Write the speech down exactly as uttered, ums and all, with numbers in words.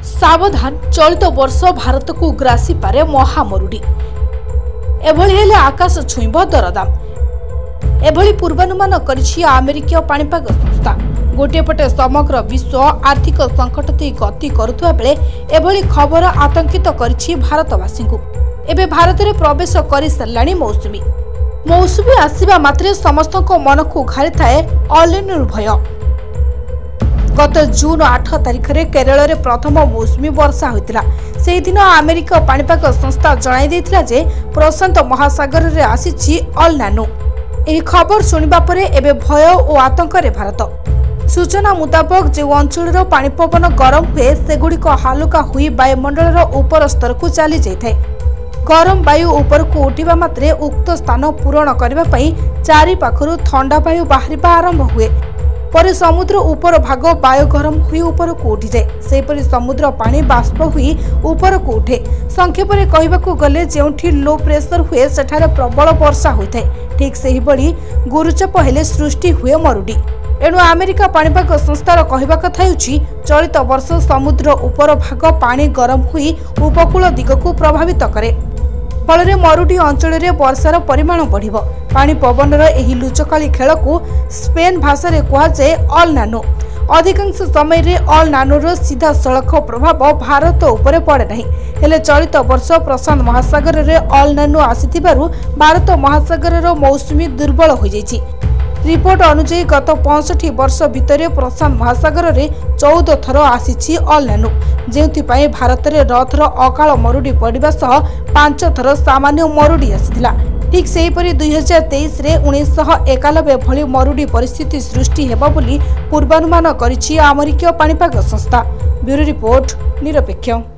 सावधान चलित वर्ष भारत को ग्रासी पारे महामरुडी। एभली हेले आकाश छुईब दरदाम। एभली पूर्वानुमान करिछि अमेरिकीय पाणीपाग संस्था। गोटे पटे समग्र विश्व आर्थिक संकट देई गति करुवा बेले एभली खबर आतंकित करिछि भारतवासी को। एबे भारत में प्रवेश कर साराणी मौसुमी। मौसुमी आसिबा मात्रे समस्तको मन को घारी थाए अल-निनो भय। गत जून आठ तारिख में केरल में प्रथम मौसुमी वर्षा होता। से दिन अमेरिका पाणीपाग संस्था जणाई देथिला जे प्रशांत महासागर रे आसीछि अल-निनो। एही खबर सुनिबा परे एबे भय और आतंक रे भारत। सूचना मुताबक जो अंचल पानी पवन गरम हुए सेगुड़िक हालुका हुई वायुमंडल उपर स्तर को चली जाए। गरम वायु ऊपर को उठा मात्रे उक्त स्थान पूरण करने चारि पाखरु ठंडा वायु बाहर आरंभ हुए। पर समुद्र ऊपर भाग वायु गरम हुई ऊपर को उठी जाए। सेपरि समुद्र पानी बाष्प हुई ऊपर को उठे। संक्षेप में कहबाकू गले जेउठी लो प्रेशर हुए सेठारे प्रबल वर्षा होता है। ठीक सेही बड़ी गुरुचाप हेले सृष्टि हुए मरुडी। एणु अमेरिका पाणीपाग संस्थार कहवा कथा हेउछि चलित वर्ष समुद्र ऊपर भाग पानी गरम हुई उपकूल दिगकू प्रभावित करे। फल मरुडी अंचल में वर्षार परिमाण बढ़। पानी पवनर एही लुचकाली खेल को स्पेन भाषा में कहुए अल-निनो। अधिकांश समय रे अल-निनोर सीधा सड़क प्रभाव भारत उपरे पड़े नहीं। हेले चलित वर्ष प्रशांत महासागर रे अल-निनो आसीथिबारु भारत महासागर मौसुमी दुर्बल हो जाइछि। रिपोर्ट अनुसार गत पैंसठ वर्ष भितर प्रशांत महासागर रे चौदह थर आसीछि अल-निनो, जेउथिपाई भारत में नौ थर अकाल मरुडी पड़िबा सह पांच थर सामान्य मरुडी आसीथिला। ठीक सेहीपरि दुई हजार तेईस रे उन्नीस एकानबे भली मरुडी परिस्थिति सृष्टि हेबा बोली पूर्वानुमान करिछि अमेरिकीय पाणीपाग संस्था। ब्यूरो रिपोर्ट निरपेक्ष।